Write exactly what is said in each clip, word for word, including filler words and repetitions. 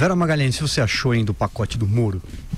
Vera Magalhães, o que você achou, hein, do pacote do Moro?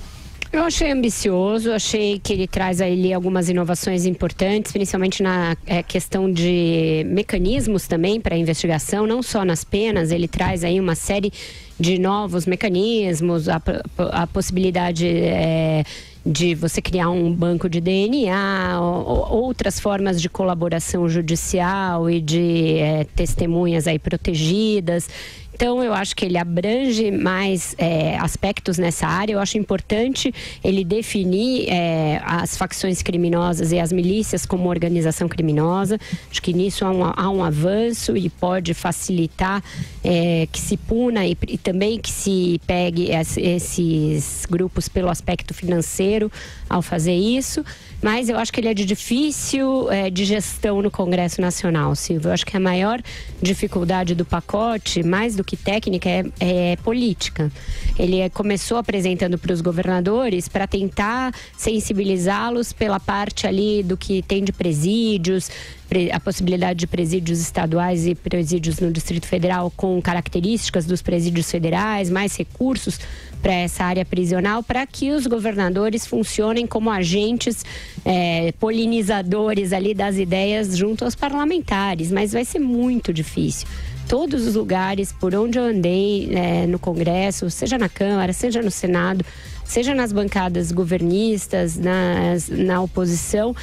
Eu achei ambicioso, achei que ele traz ali algumas inovações importantes, principalmente na é, questão de mecanismos também para investigação, não só nas penas, ele traz aí uma série de novos mecanismos, a, a possibilidade é, de você criar um banco de D N A, ou, outras formas de colaboração judicial e de é, testemunhas aí protegidas. Então, eu acho que ele abrange mais é, aspectos nessa área. Eu acho importante ele definir é, as facções criminosas e as milícias como organização criminosa. Acho que nisso há um, há um avanço e pode facilitar é, que se puna e, e também que se pegue es, esses grupos pelo aspecto financeiro ao fazer isso. Mas eu acho que ele é de difícil é, de gestão no Congresso Nacional, Silvio. Eu acho que a maior dificuldade do pacote, mais do que técnica, é, é política. Ele é, começou apresentando para os governadores para tentar sensibilizá-los pela parte ali do que tem de presídios, a possibilidade de presídios estaduais e presídios no Distrito Federal com características dos presídios federais, mais recursos para essa área prisional, para que os governadores funcionem como agentes é, polinizadores ali das ideias junto aos parlamentares, mas vai ser muito difícil. Todos os lugares por onde eu andei é, no Congresso, seja na Câmara, seja no Senado, seja nas bancadas governistas, nas, na oposição,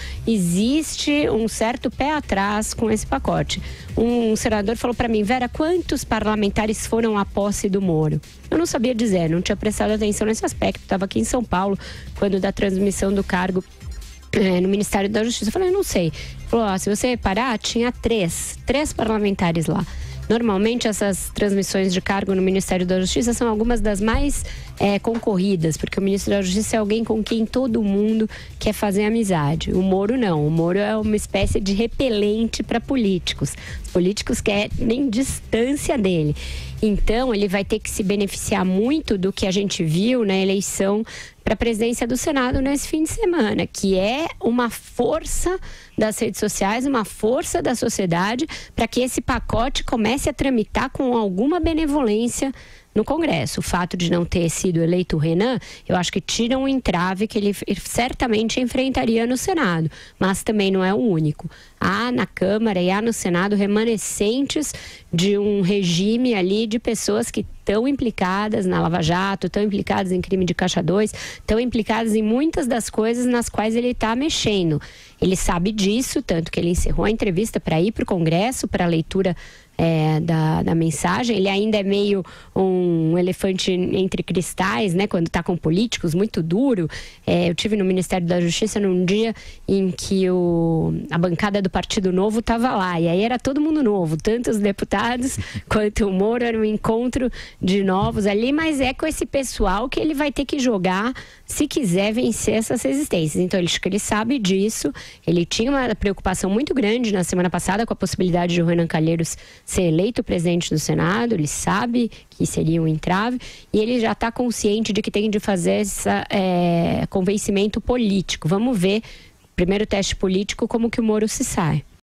existe um certo pé atrás com esse pacote. Um senador falou para mim: Vera, quantos parlamentares foram à posse do Moro? Eu não sabia dizer, não tinha prestado atenção nesse aspecto. Estava aqui em São Paulo, quando da transmissão do cargo é, no Ministério da Justiça. Eu falei: não sei. Ele falou: ó, se você reparar, tinha três, três parlamentares lá. Normalmente essas transmissões de cargo no Ministério da Justiça são algumas das mais é, concorridas, porque o Ministro da Justiça é alguém com quem todo mundo quer fazer amizade. O Moro não, o Moro é uma espécie de repelente para políticos. Os políticos querem distância dele. Então, ele vai ter que se beneficiar muito do que a gente viu na eleição para a presidência do Senado nesse fim de semana, que é uma força das redes sociais, uma força da sociedade para que esse pacote comece a tramitar com alguma benevolência no Congresso. O fato de não ter sido eleito o Renan, eu acho que tira um entrave que ele certamente enfrentaria no Senado, mas também não é o único. Há na Câmara e há no Senado remanescentes de um regime ali de pessoas que estão implicadas na Lava Jato, estão implicadas em crime de Caixa dois, estão implicadas em muitas das coisas nas quais ele está mexendo. Ele sabe disso, tanto que ele encerrou a entrevista para ir para o Congresso, para a leitura É, da, da mensagem. Ele ainda é meio um elefante entre cristais, né? Quando está com políticos, muito duro. É, eu tive no Ministério da Justiça num dia em que o, a bancada do Partido Novo estava lá, e aí era todo mundo novo, tanto os deputados quanto o Moro. Era um encontro de novos ali, mas é com esse pessoal que ele vai ter que jogar se quiser vencer essas resistências. Então, ele, acho que ele sabe disso. Ele tinha uma preocupação muito grande na semana passada com a possibilidade de o Renan Calheiros ser eleito presidente do Senado. Ele sabe que seria um entrave e ele já está consciente de que tem de fazer esse é, convencimento político. Vamos ver, primeiro teste político, como que o Moro se sai.